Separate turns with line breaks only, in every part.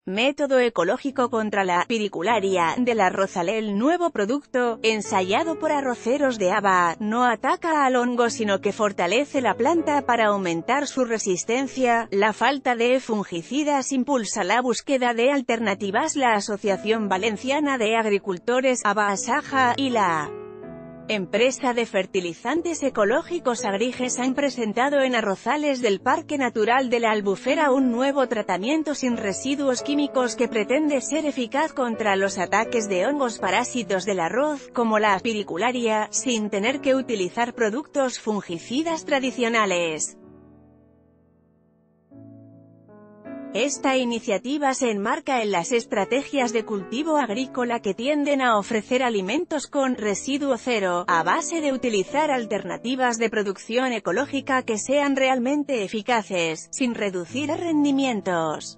Método ecológico contra la piricularia del arrozal. El nuevo producto, ensayado por arroceros de Aba, no ataca al hongo sino que fortalece la planta para aumentar su resistencia. La falta de fungicidas impulsa la búsqueda de alternativas. La Asociación Valenciana de Agricultores, Aba-Asaja, y la empresa de fertilizantes ecológicos Agriges han presentado en arrozales del Parque Natural de la Albufera un nuevo tratamiento sin residuos químicos que pretende ser eficaz contra los ataques de hongos parásitos del arroz, como la piricularia, sin tener que utilizar productos fungicidas tradicionales. Esta iniciativa se enmarca en las estrategias de cultivo agrícola que tienden a ofrecer alimentos con residuo cero, a base de utilizar alternativas de producción ecológica que sean realmente eficaces, sin reducir rendimientos.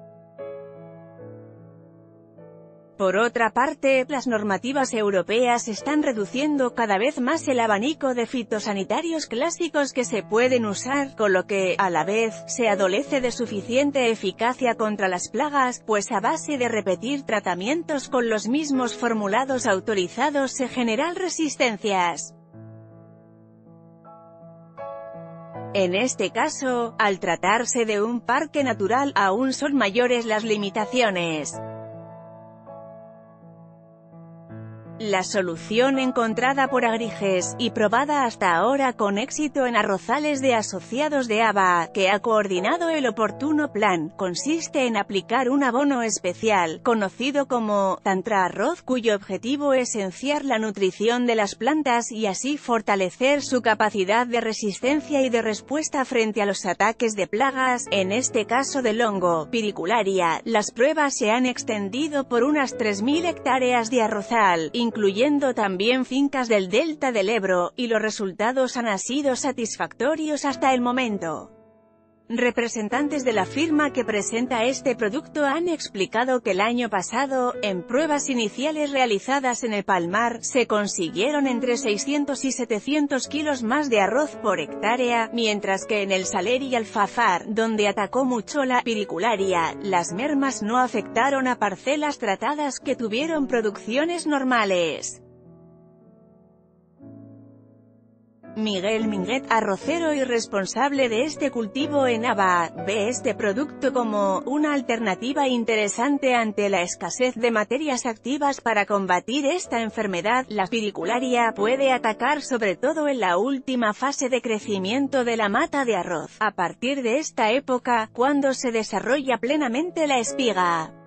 Por otra parte, las normativas europeas están reduciendo cada vez más el abanico de fitosanitarios clásicos que se pueden usar, con lo que, a la vez, se adolece de suficiente eficacia contra las plagas, pues a base de repetir tratamientos con los mismos formulados autorizados se generan resistencias. En este caso, al tratarse de un parque natural, aún son mayores las limitaciones. La solución encontrada por Agriges, y probada hasta ahora con éxito en arrozales de asociados de Aba, que ha coordinado el oportuno plan, consiste en aplicar un abono especial, conocido como Tantra Arroz, cuyo objetivo es enciar la nutrición de las plantas y así fortalecer su capacidad de resistencia y de respuesta frente a los ataques de plagas, en este caso del hongo piricularia. Las pruebas se han extendido por unas 3.000 hectáreas de arrozal, incluyendo también fincas del delta del Ebro, y los resultados han sido satisfactorios hasta el momento. Representantes de la firma que presenta este producto han explicado que el año pasado, en pruebas iniciales realizadas en el Palmar, se consiguieron entre 600 y 700 kilos más de arroz por hectárea, mientras que en el Saler y Alfafar, donde atacó mucho la piricularia, las mermas no afectaron a parcelas tratadas que tuvieron producciones normales. Miguel Minguet, arrocero y responsable de este cultivo en Aba, ve este producto como una alternativa interesante ante la escasez de materias activas para combatir esta enfermedad. La piricularia puede atacar sobre todo en la última fase de crecimiento de la mata de arroz, a partir de esta época, cuando se desarrolla plenamente la espiga.